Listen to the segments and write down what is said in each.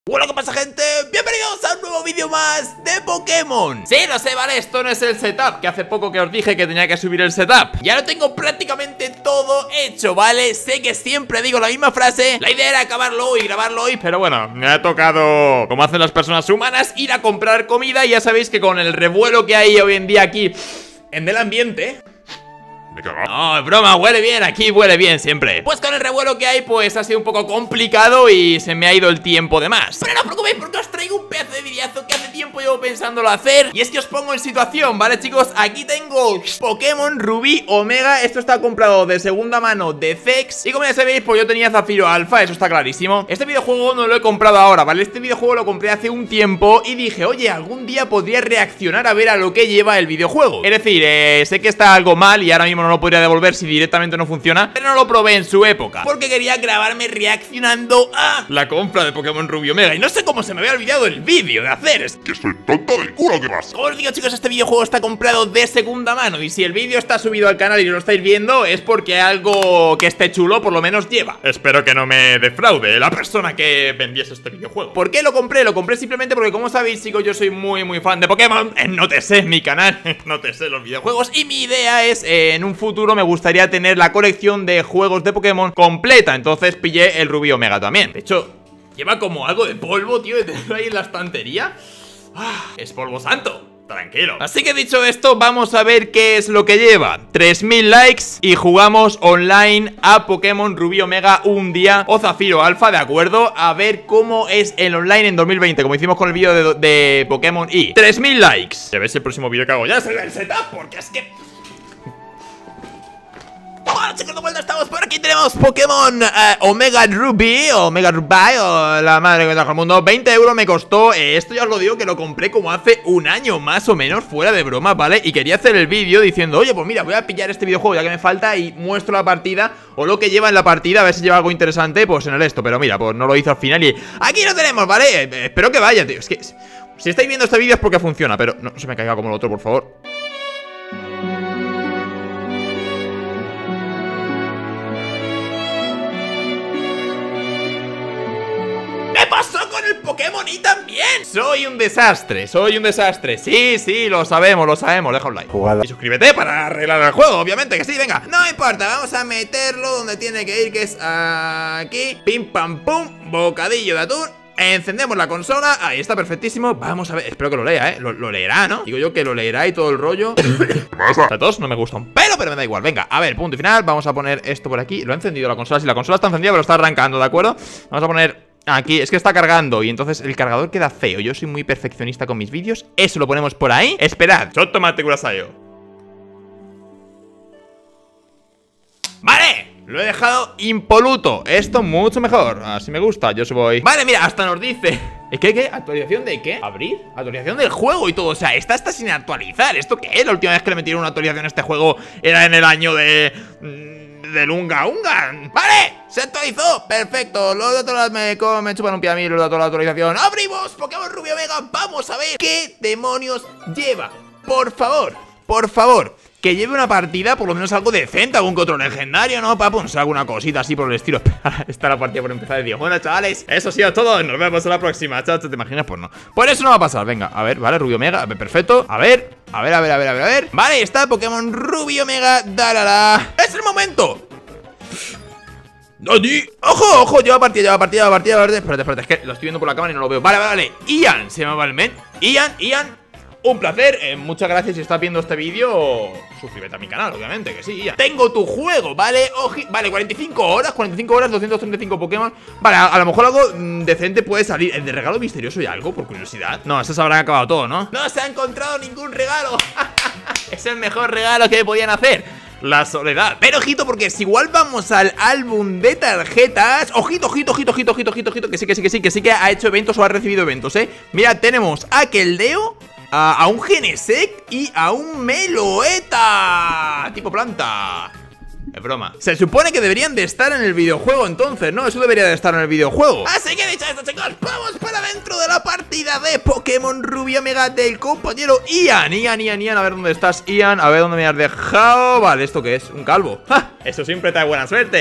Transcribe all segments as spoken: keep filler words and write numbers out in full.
Hola, ¿qué pasa, gente? Bienvenidos a un nuevo vídeo más de Pokémon. Sí, lo sé, vale, esto no es el setup, que hace poco que os dije que tenía que subir el setup. Ya lo tengo prácticamente todo hecho, ¿vale? Sé que siempre digo la misma frase. La idea era acabarlo hoy, grabarlo hoy, pero bueno, me ha tocado, como hacen las personas humanas, ir a comprar comida. Y ya sabéis que con el revuelo que hay hoy en día aquí en el ambiente... No, es broma, huele bien, aquí huele bien siempre. Pues con el revuelo que hay, pues ha sido un poco complicado y se me ha ido el tiempo de más. Pero no os preocupéis porque os traigo un pedazo de videazo que hace tiempo llevo pensándolo hacer. Y es que os pongo en situación, ¿vale, chicos? Aquí tengo Pokémon Rubí Omega. Esto está comprado de segunda mano de Zex. Y como ya sabéis, pues yo tenía Zafiro Alpha, eso está clarísimo. Este videojuego no lo he comprado ahora, ¿vale? Este videojuego lo compré hace un tiempo y dije, oye, algún día podría reaccionar a ver a lo que lleva el videojuego. Es decir, eh, sé que está algo mal y ahora mismo no lo podría devolver si directamente no funciona, pero no lo probé en su época porque quería grabarme reaccionando a la compra de Pokémon Rubí Omega. Y no sé cómo se me había olvidado el vídeo de hacer. Es que estoy tonto del culo, ¿qué pasa? Como os digo, chicos, este videojuego está comprado de segunda mano. Y si el vídeo está subido al canal y lo estáis viendo, es porque algo que esté chulo por lo menos lleva. Espero que no me defraude la persona que vendiese este videojuego. ¿Por qué lo compré? Lo compré simplemente porque, como sabéis, chicos, yo soy muy muy fan de Pokémon. En No Te Sé, mi canal, No Te Sé los videojuegos. Y mi idea es, eh, en un futuro me gustaría tener la colección de juegos de Pokémon completa. Entonces pillé el Rubí Omega también. De hecho, lleva como algo de polvo, tío, de tenerlo ahí en la estantería. Ah, es polvo santo. Tranquilo. Así que dicho esto, vamos a ver qué es lo que lleva. Tres mil likes y jugamos online a Pokémon Rubí Omega un día o Zafiro Alpha, ¿de acuerdo? A ver cómo es el online en dos mil veinte, como hicimos con el vídeo de, de Pokémon Y. Tres mil likes. Ya ves el próximo vídeo que hago. Ya se ve el setup, porque es que... Bueno, chicos, de vuelta estamos por aquí. Tenemos Pokémon uh, Omega Rubí, Omega Rubí, o la madre que trajo el mundo. Veinte euros me costó. eh, Esto ya os lo digo que lo compré como hace un año más o menos, fuera de broma, ¿vale? Y quería hacer el vídeo diciendo, oye, pues mira, voy a pillar este videojuego ya que me falta y muestro la partida o lo que lleva en la partida, a ver si lleva algo interesante, pues en el esto. Pero mira, pues no lo hizo al final y aquí lo tenemos, ¿vale? Eh, espero que vaya, tío. Es que si estáis viendo este vídeo es porque funciona, pero no se me caiga como el otro, por favor. ¿Qué pasó con el Pokémon Y también? Soy un desastre, soy un desastre. Sí, sí, lo sabemos, lo sabemos. Deja un like Jugada. y suscríbete para arreglar el juego, obviamente que sí, venga. No importa, vamos a meterlo donde tiene que ir, que es aquí. Pim, pam, pum, bocadillo de atún. Encendemos la consola, ahí está, perfectísimo. Vamos a ver, espero que lo lea, eh, lo, lo leerá, ¿no? Digo yo que lo leerá y todo el rollo. ¿Qué pasa? A todos no me gusta un pelo, pero me da igual, venga, a ver, punto y final. Vamos a poner esto por aquí. Lo he encendido la consola, si la consola está encendida, pero está arrancando, ¿de acuerdo? Vamos a poner... aquí, es que está cargando y entonces el cargador queda feo. Yo soy muy perfeccionista con mis vídeos. Eso lo ponemos por ahí. Esperad. Chotomate curasayo. Vale, lo he dejado impoluto. Esto mucho mejor. Así me gusta. Yo voy. Vale, mira, hasta nos dice. ¿Qué, qué? ¿Actualización de qué? ¿Abrir? Actualización del juego y todo. O sea, esta está sin actualizar. ¿Esto qué es? La última vez que le metieron una actualización a este juego era en el año de... del Unga Unga. Vale, se actualizó, perfecto. Los datos me, me chupan un pie a mí, los datos de la actualización. Abrimos Pokémon Rubí Omega. Vamos a ver qué demonios lleva. Por favor, por favor, que lleve una partida, por lo menos algo decente, algún que otro legendario, ¿no? Para ponerse alguna cosita así por el estilo. Está la partida por empezar de día. Bueno, chavales, eso ha sido todo. Nos vemos en la próxima. Chao, ¿te imaginas? Pues no. Por eso no va a pasar. Venga, a ver, vale, Rubí Omega, perfecto. A ver, a ver, a ver, a ver, a ver, a ver. Vale, está Pokémon Rubí Omega. Dalala. ¡Es el momento! ¡Nani! ¡Ojo, ojo! Lleva partida, lleva partida, lleva partida, lleva partida. Espérate, espérate, es que lo estoy viendo por la cámara y no lo veo. Vale, vale, vale. Ian, se llama el men. Ian, Ian. Un placer, eh, muchas gracias si estás viendo este vídeo. Suscríbete a mi canal, obviamente, que sí, ya. Tengo tu juego, ¿vale? Oji vale, cuarenta y cinco horas, cuarenta y cinco horas, doscientos treinta y cinco Pokémon. Vale, a, a lo mejor algo mmm, decente puede salir. ¿El de regalo misterioso y algo, por curiosidad? No, estos habrán acabado todo, ¿no? No se ha encontrado ningún regalo. Es el mejor regalo que podían hacer. La soledad. Pero ojito, porque si igual vamos al álbum de tarjetas. Ojito, ojito, ojito, ojito, ojito, ojito, ojito. Que sí, que sí, que sí, que sí que ha hecho eventos o ha recibido eventos, ¿eh? Mira, tenemos a Keldeo, a, a un Genesect y a un Meloetta tipo planta. Es broma. Se supone que deberían de estar en el videojuego entonces, ¿no? Eso debería de estar en el videojuego. Así que dicho esto, chicos, vamos para dentro de la partida de Pokémon Rubí Omega del compañero Ian. Ian, Ian, Ian, a ver dónde estás, Ian. A ver dónde me has dejado. Vale, ¿esto qué es? Un calvo. ¡Ja! Eso siempre trae buena suerte.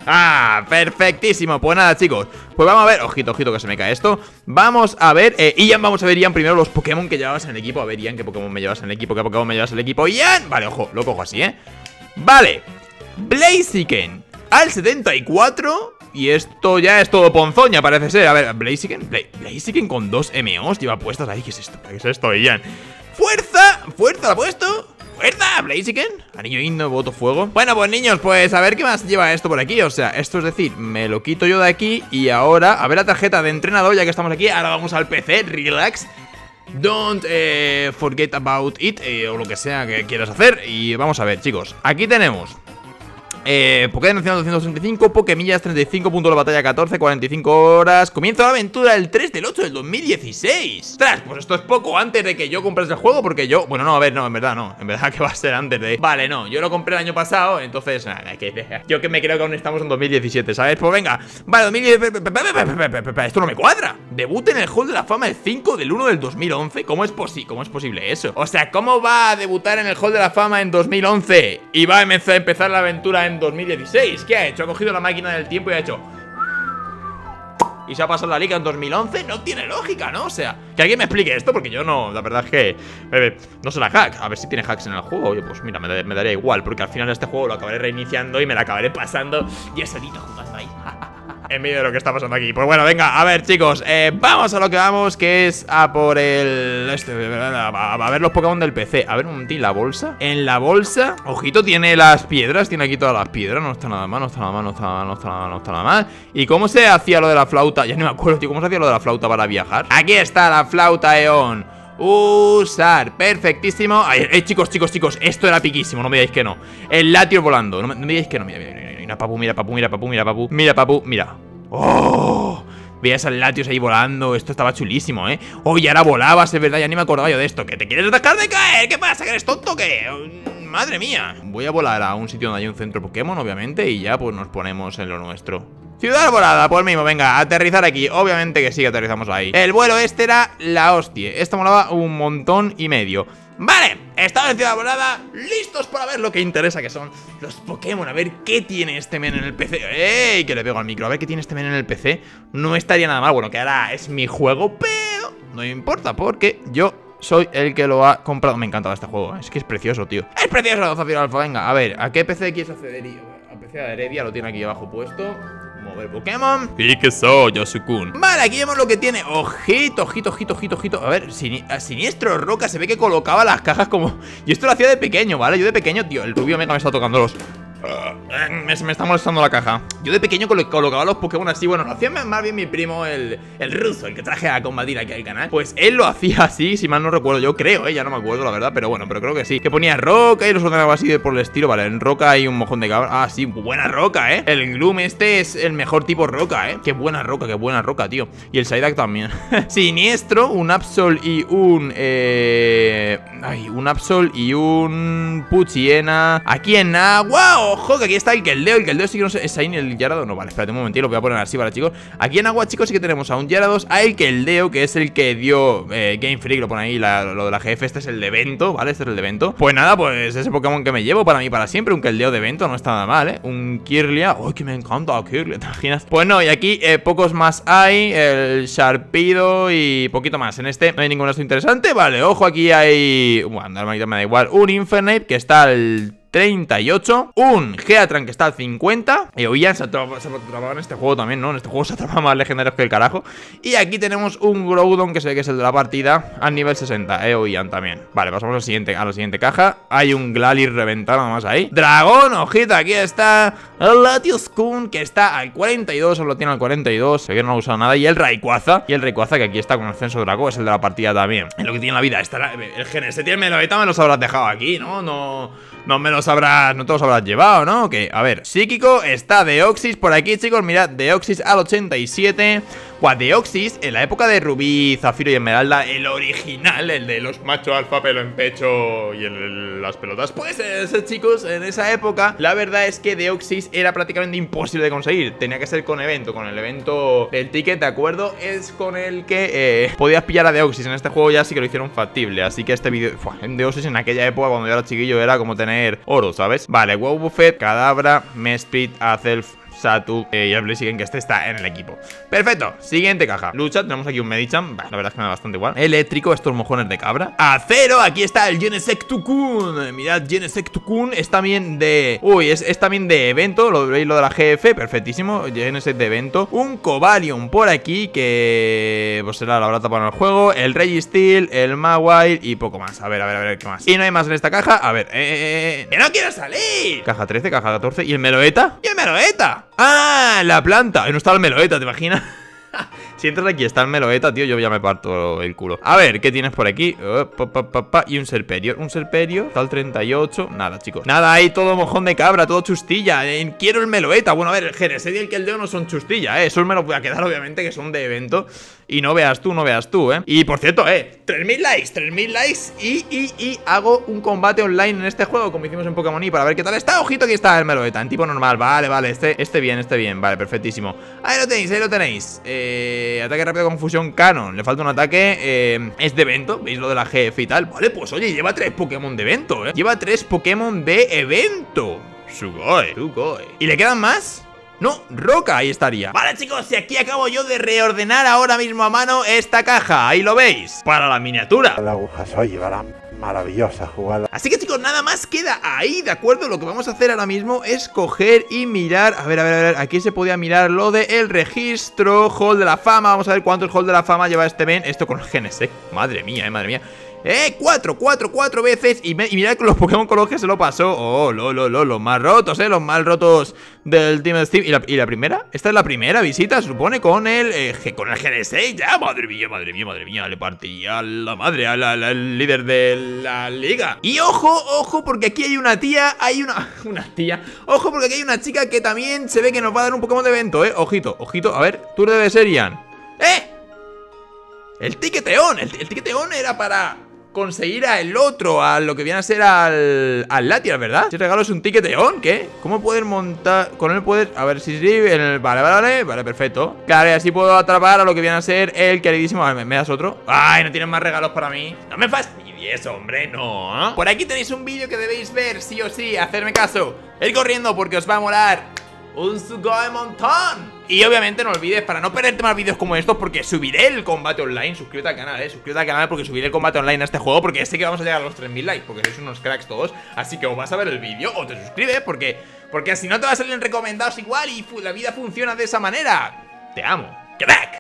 Ah, perfectísimo. Pues nada, chicos, pues vamos a ver. Ojito, ojito que se me cae esto. Vamos a ver, eh, Ian, vamos a ver, Ian, primero los Pokémon que llevabas en el equipo. A ver, Ian, qué Pokémon me llevas en el equipo, qué Pokémon me llevas en el equipo. Ian, vale, ojo, lo cojo así, eh. Vale, Blaziken al setenta y cuatro. Y esto ya es todo ponzoña, parece ser. A ver, Blaziken, Bla Blaziken con dos M Os lleva puestas ahí. ¿Qué es esto? ¿Qué es esto, Ian? ¡Fuerza! ¿Fuerza la ha puesto? ¡Fuerza, Blaziken! Anillo himno, voto fuego. Bueno, pues niños, pues a ver qué más lleva esto por aquí. O sea, esto es decir, me lo quito yo de aquí. Y ahora, a ver la tarjeta de entrenador. Ya que estamos aquí, ahora vamos al P C, relax. Don't eh, forget about it, eh, o lo que sea que quieras hacer. Y vamos a ver, chicos, aquí tenemos Eh, Pokémon Nacional doscientos treinta y cinco, Pokémillas treinta y cinco, punto de batalla catorce, cuarenta y cinco horas. Comienza la aventura el tres del ocho del dos mil dieciséis. Ostras, pues esto es poco antes de que yo comprase el juego. Porque yo, bueno, no, a ver, no, en verdad no. En verdad que va a ser antes de... Vale, no, yo lo compré el año pasado. Entonces, nada, que, yo que me creo que aún estamos en dos mil diecisiete, ¿sabes? Pues venga, vale, dos mil diecisiete. Esto no me cuadra. Debut en el Hall de la Fama el cinco del uno del dos mil once. ¿Cómo es, posi ¿Cómo es posible eso? O sea, ¿cómo va a debutar en el Hall de la Fama en dos mil once? Y va a empezar la aventura en dos mil dieciséis. ¿Qué ha hecho? Ha cogido la máquina del tiempo y ha hecho... y se ha pasado la liga en dos mil once. No tiene lógica, ¿no? O sea, que alguien me explique esto, porque yo no, la verdad es que bebé, no sé la hack, a ver si tiene hacks en el juego. Oye, pues mira, me, me daría igual, porque al final este juego lo acabaré reiniciando y me la acabaré pasando yo solito jugando ahí en medio de lo que está pasando aquí. Pues bueno, venga, a ver, chicos, eh, vamos a lo que vamos, que es a por el... Este, a, a ver los Pokémon del P C. A ver un momentín, la bolsa. En la bolsa, ojito, tiene las piedras. Tiene aquí todas las piedras, no está nada mal. No está nada mal, no está nada mal, no está nada mal, no está nada mal. ¿Y cómo se hacía lo de la flauta? Ya no me acuerdo, tío, ¿cómo se hacía lo de la flauta para viajar? Aquí está la flauta Eon. Usar, perfectísimo. Ay, eh, chicos, chicos, chicos, esto era piquísimo, no me digáis que no. El Latios volando, no me, no me digáis que no. Mira, mira, mira, mira, papu, mira, papu, mira, papu, mira, papu. Mira, papu, mira. ¡Oh! Veías al Latios ahí volando, esto estaba chulísimo, ¿eh? Oh, y ahora volabas, es verdad, ya ni me acordaba yo de esto. ¿Que te quieres dejar de caer? ¿Qué pasa? ¿Que eres tonto o qué? Madre mía. Voy a volar a un sitio donde hay un centro Pokémon, obviamente, y ya pues nos ponemos en lo nuestro. Ciudad volada, pues mismo, venga, aterrizar aquí. Obviamente que sí que aterrizamos ahí. El vuelo este era la hostia. Esto molaba un montón y medio. Vale, estamos en ciudad volada, listos para ver lo que interesa, que son los Pokémon. A ver qué tiene este men en el P C. ¡Ey! Que le pego al micro. A ver qué tiene este men en el P C. No estaría nada mal, bueno, que ahora es mi juego, pero no me importa, porque yo soy el que lo ha comprado. Me encanta este juego, es que es precioso, tío. Es precioso, Zafiro Alfa, venga, a ver, ¿a qué P C quieres acceder? A P C de Heredia, lo tiene aquí abajo puesto. Mover Pokémon. Y que soy Yosu-kun. Vale, aquí vemos lo que tiene. Ojito, ojito, ojito, ojito, ojito. A ver, sini a Siniestro Roca se ve que colocaba las cajas como... Y esto lo hacía de pequeño, ¿vale? Yo de pequeño, tío, el rubio mega me está tocando los... Me, me está molestando la caja. Yo de pequeño colo colocaba los Pokémon así. Bueno, lo hacía más bien mi primo, el, el ruso, el que traje a combatir aquí al canal. Pues él lo hacía así, si mal no recuerdo. Yo creo, eh, ya no me acuerdo la verdad, pero bueno, pero creo que sí. Que ponía roca y los ordenaba así de por el estilo. Vale, en roca hay un mojón de cabra. Ah, sí, buena roca, eh. El Gloom este es el mejor tipo roca, eh. Qué buena roca, qué buena roca, tío. Y el Psyduck también. Siniestro, un Absol y un... Eh... Ay, un Absol y un Puchiena. Aquí en agua, ojo, que aquí está el Keldeo. El Keldeo sí que no sé, ¿es ahí el Gyarados? No, vale, espérate un momentito, lo voy a poner así, vale, chicos. Aquí en agua, chicos, sí que tenemos a un Gyarados, a el Keldeo, que es el que dio eh, Game Freak, lo pone ahí, la, lo de la G F. Este es el de evento, ¿vale? Este es el de evento. Pues nada, pues ese Pokémon que me llevo para mí para siempre. Un Keldeo de evento, no está nada mal, ¿eh? Un Kirlia, ¡ay, que me encanta Kirlia! ¿Te imaginas? Pues no, y aquí eh, pocos más hay. El Sharpedo y poquito más. En este no hay ningún resto interesante. Vale, ojo, aquí hay... Bueno, hermanita, me da igual. Un Infernape que está al treinta y ocho. Un Geatran que está al cincuenta. Y Ian se atrapaba en este juego también, ¿no? En este juego se atrapan más legendarios que el carajo. Y aquí tenemos un Groudon que se ve que es el de la partida al nivel sesenta. Eh, Ian también. Vale, pasamos al siguiente, a la siguiente caja. Hay un Glalie reventado nada más ahí. Dragón, ojito, aquí está el Latios-kun que está al cuarenta y dos. Solo tiene al cuarenta y dos. Se ve que no ha usado nada. Y el Rayquaza. Y el Rayquaza que aquí está con el censo Draco. Es el de la partida también. Es lo que tiene la vida. Esta, el Genesetial me lo, me los habrás dejado aquí, ¿no? No... No me los habrás, no te los habrás llevado, ¿no? Ok, a ver, Psíquico, está Deoxys por aquí, chicos, mirad, Deoxys al ochenta y siete. Buah, Deoxys, en la época de Rubí, Zafiro y Esmeralda, el original, el de los machos alfa, pelo en pecho y el, el, las pelotas. Pues ese, chicos, en esa época, la verdad es que Deoxys era prácticamente imposible de conseguir. Tenía que ser con evento, con el evento del ticket, ¿de acuerdo? Es con el que eh, podías pillar a Deoxys. En este juego ya sí que lo hicieron factible, así que este vídeo, en Deoxys en aquella época, cuando yo era chiquillo, era como tener oro, ¿sabes? Vale, Wow Buffet, Kadabra, Mesprit, Azelf, Satu eh, y el Blaziken, que este está en el equipo. Perfecto, siguiente caja. Lucha, tenemos aquí un Medicham. Bah, la verdad es que me da bastante igual. Eléctrico, estos mojones de cabra. Acero, aquí está el Genesect Tukun. Mirad, Genesect Tukun es también de... Uy, es, es también de evento. Lo veis, lo de la G F, perfectísimo. Genesect de evento. Un Cobalion por aquí que... pues será la brata para el juego. El Registeel, el Mawile y poco más. A ver, a ver, a ver, ¿qué más? Y no hay más en esta caja. A ver, eh, eh, eh. ¡Que no quiero salir! Caja trece, caja catorce. ¿Y el Meloeta? ¿Y el Meloeta? ¡Ah! La planta. No estaba el Meloeta, ¿te imaginas? Si entras aquí está el Meloeta, tío, yo ya me parto el culo. A ver, ¿qué tienes por aquí? Oh, pa, pa, pa, pa. Y un Serperior, un Serperior, está el treinta y ocho. Nada, chicos, nada, hay todo mojón de cabra, todo chustilla. eh, Quiero el Meloeta. Bueno, a ver, el Genesect y el Keldeo no son chustilla, eh Esos me los voy a quedar, obviamente, que son de evento. Y no veas tú, no veas tú, eh Y por cierto, eh, tres mil likes, tres mil likes y, y, y hago un combate online en este juego, como hicimos en Pokémon Y, para ver qué tal está. Ojito, aquí está el Meloeta, en tipo normal. Vale, vale, este, este bien, este bien, vale, perfectísimo. Ahí lo tenéis, ahí lo tenéis. Eh, ataque rápido con fusión canon. Le falta un ataque, eh, es de evento. ¿Veis lo de la G F y tal? Vale, pues oye, lleva tres Pokémon de evento, eh Lleva tres Pokémon de evento. Sugoi, Sugoi. ¿Y le quedan más? No, Roca, ahí estaría. Vale, chicos, y aquí acabo yo de reordenar ahora mismo a mano esta caja. Ahí lo veis, para la miniatura. La aguja soy, llevará maravillosa jugada. Así que, chicos, nada más queda ahí, ¿de acuerdo? Lo que vamos a hacer ahora mismo es coger y mirar. A ver, a ver, a ver, aquí se podía mirar lo de el registro, Hall de la Fama. Vamos a ver cuántos Hall de la Fama lleva este Ben. Esto con el Genesect, madre mía, eh, madre mía. Eh, cuatro, cuatro, cuatro veces. Y, me, y mirad con los Pokémon con los que se lo pasó. Oh, lo, lo, lo, los más rotos, eh. Los más rotos del Team Steam. ¿Y la, ¿Y la primera? Esta es la primera visita, se supone, con el eh, con el Genesect. Ya, madre mía, madre mía, madre mía. Le partiría a la madre, al líder de la liga. Y ojo, ojo, porque aquí hay una tía. Hay una, una tía. Ojo, porque aquí hay una chica que también se ve que nos va a dar un Pokémon de evento, eh. Ojito, ojito, a ver, Tour de Beserian. ¡Eh! El Tiqueteón, el, el Tiqueteón era para conseguir a el otro, a lo que viene a ser al, al Latias, ¿verdad? Si regalo es un Tiqueteón, ¿qué? ¿Cómo puedes montar? Con él puedes, a ver si sí, en el, vale, vale, vale, vale, perfecto. Claro, y así puedo atrapar a lo que viene a ser el queridísimo. A ver, ¿me, me das otro? Ay, no tienes más regalos para mí. No me fastidies, hombre, no. Por aquí tenéis un vídeo que debéis ver, sí o sí, hacerme caso. Ir corriendo porque os va a molar un Sugoi montón. Y obviamente no olvides, para no perderte más vídeos como estos, porque subiré el combate online. Suscríbete al canal, eh, suscríbete al canal porque subiré el combate online a este juego, porque sé que vamos a llegar a los tres mil likes, porque sois unos cracks todos. Así que o vas a ver el vídeo o te suscribes, porque Porque si no te va a salir en recomendados igual. Y la vida funciona de esa manera. Te amo, crack.